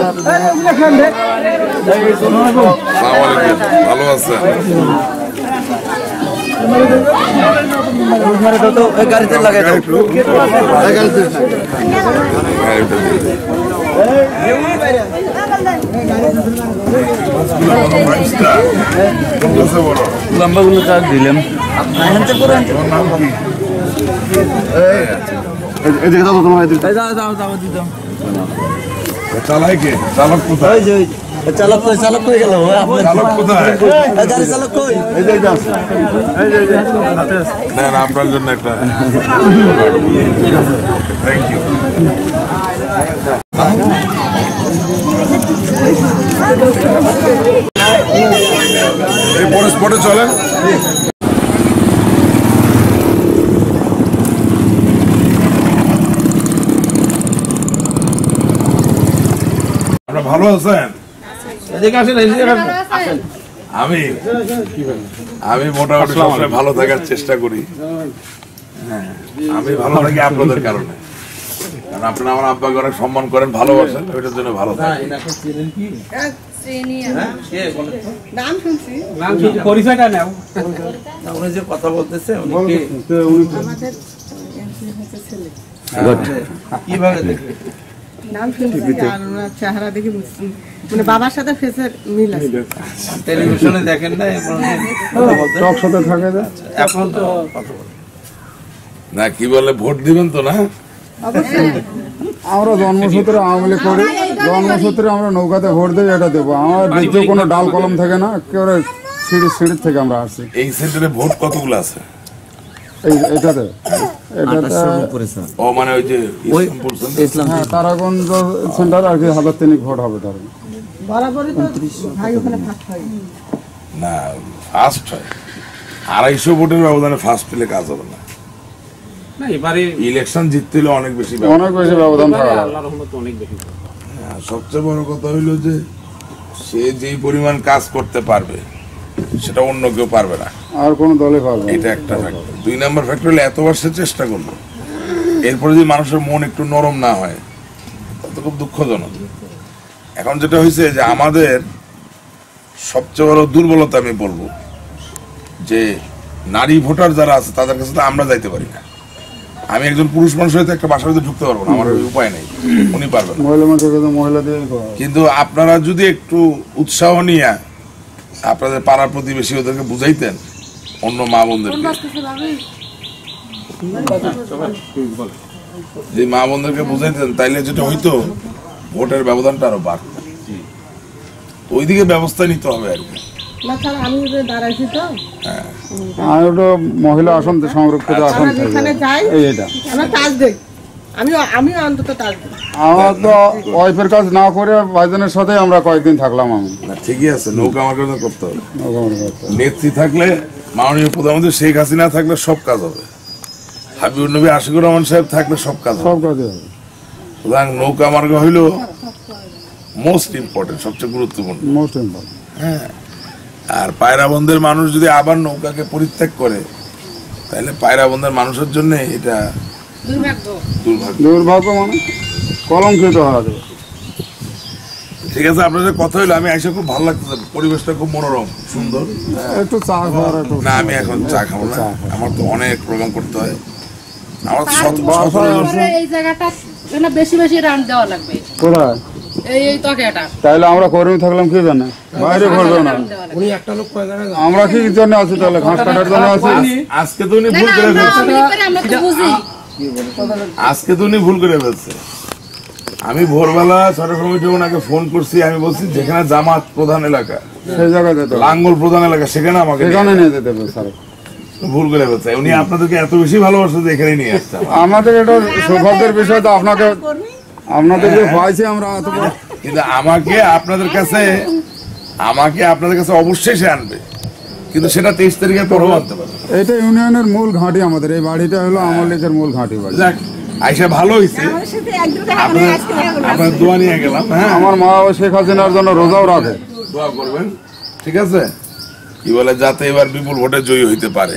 ভালো আছে গাড়িতে লাগাই লম্বাগুলো চার্জ দিলাম চালাই কে চালক কোথায় চালক চালক কই গেল চালক কোথায় গাড়ি চালক কই না না আপনার জন্য একটা থ্যাংক ইউ এই পরে স্পটে চলেন আপনারা ভালো আছেন আমি মোটামুটি সবসময় ভালো থাকার চেষ্টা করি আমি ভালো থাকি আপনাদের কারণে কারণ আপনারা আমার আব্বাকে অনেক সম্মান করেন ভালোবাসেন ওইটার জন্য ভালো থাকেন যে কথা বলতেছে কিভাবে দেখবে নাম শুনছি আর ওনার চেহারা দেখে বুঝছি মানে বাবার সাথে ফেসের মিল আছে টেলিভিশনে দেখেন না টক সাথে থাকে না এখন তো না কি বলে ভোট দিবেন তো না অবশ্যই আমরা জন্মসূত্রে আওয়ামী লীগ করি জন্মসূত্রে আমরা নৌকাতে ভোট দিই এটা দেবো আমার দ্বিতীয় কোনো ডাল কলম থাকে না একেবারে সিঁড়ির থেকে আমরা আসছি এই সেন্টারে ভোট কতগুলো আছে এটাতে ও মানে ওই যে হ্যাঁ তারাগঞ্জ সেন্টার আর কি 1300 ভোট হবে তার বরাবরই তো ভাই ওখানে ফার্স্ট হয় না ফার্স্ট হয় 250 ভোটের ব্যবধানে ফার্স্ট পেলে কাজ হবে না না এবারে ইলেকশন জিততে হলে অনেক বেশি ব্যবধান থাকে আল্লাহর রহমতে অনেক বেশি সবচেয়ে বড় কথা হইলো যে সে যেই পরিমাণ কাজ করতে পারবে সেটা অন্য কেউ পারবে না আর কোন দলে পারবে এটা একটা ফ্যাক্টর 2 নাম্বার ফ্যাক্টর হলো এতবার সে চেষ্টা করলো এরপরে যদি মানুষের মন একটু নরম না হয় তাহলে খুব দুঃখজনক এখন যেটা হয়েছে যে আমাদের সবচেয়ে বড় দুর্বলতা আমি বলবো যে নারী ভোটার যারা আছে তাদের কাছে তো আমরা যাইতে পারি না আমি একজন পুরুষ মানুষ হয়তো একটা বাসার ভিতরে ঢুকতে পারবো না আমার উপায় নেই উনি পারবেন মহিলা দিয়ে কিন্তু আপনারা যদি একটু উৎসাহ নিয়ে আপনাদের পাড়ার প্রতিবেশী ওদেরকে বুঝাইতেন অন্য মা বোনদেরকে যে মা বোনদেরকে বুঝাইতেন তাইলে যেটা হইতো ভোটের ব্যবধানটা আরো বাড়ত ওইদিকে ব্যবস্থা নিতে হবে আর কি মহিলা আসন সংরক্ষিত আসন আমার তো ওয়াইফের কাজ না করে ভাইজানের সাথে আমরা কয়েকদিন থাকলাম আমি ঠিকই আছে নৌকা আমার কাছে করতে হবে নেত্রী থাকলে মাননীয় প্রধানমন্ত্রী শেখ হাসিনা থাকলে সব কাজ হবে হাবিবুর নবী আশিকুর রহমান সাহেব থাকলে সব কাজ হবে সুতরাং নৌকা মার্গ হইল মোস্ট ইম্পর্টেন্ট সবচেয়ে গুরুত্বপূর্ণ হ্যাঁ আর পায়রাবন্দের মানুষ যদি আবার নৌকাকে পরিত্যাগ করে তাহলে পায়রাবন্দের মানুষের জন্য এটা দুর্ভাগ্য মানে কলঙ্কিত হওয়া যাবে ঠিক আছে আপনাদের কথা হইলো আমি এসে খুব ভালো লাগতেছে পরিবেশটা খুব মনোরম সুন্দর একটু চা খাওয়ার না আমি এখন চা খাবো না আমার তো অনেক প্রোগ্রাম করতে হয় আমার এই জায়গাটা বেশি বেশি রান দেওয়া লাগবে কোথায় তাহলে আমরা কর্মী থাকলাম কি জানে বাইরে করবে না আমরা কি জন্য আছি তাহলে ঘাস কাটার জন্য আছি আজকে তো উনি ভুল করে ফেলছে আজকে তো উনি ভুল করে ফেলছে আমি ভোরবেলা 6টার সময় ওনাকে ফোন করছি আমি বলছি যেখানে জামাত প্রধান এলাকা সেই জায়গায় লাঙ্গল প্রধান এলাকা সেখানে আমাকে সেখানে নিয়ে যেতে হবে স্যার ভুল করে ফেলছে উনি আপনাদেরকে এত বেশি ভালোবাসে যে এখানে নিয়ে আসছে আমাদের এটা সৌভাগ্যের বিষয় তো আপনাদের যে পাইছি আমরা কিন্তু আমাকে আপনাদের কাছে অবশ্যই সে আনবে কিন্তু সেটা 23 তারিখের পরেও আনতে পারবে এটা ইউনিয়নের মূল ঘাঁটি আমাদের এই বাড়িটা হলো আওয়ামী লীগের মূল ঘাঁটি বাড়ি আইসা ভালো হয়েছে আপনার দোয়া নিয়ে গেলাম হ্যাঁ আমার মা শেখ হাসিনার জন্য রোজাও রাখে দোয়া করবেন ঠিক আছে কি বলে যাতে এবার বিপুল ভোটে জয়ী হইতে পারে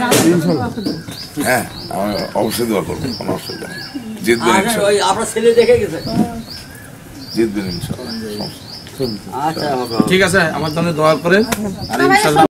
হ্যাঁ আমি অবশ্যই দোয়া করবো কোনো অসুবিধা নেই জিতবেন জিতবেন ইনশাআল্লাহ। ঠিক আছে, আমার জন্য দোয়া করেন আর ইনশাআল্লাহ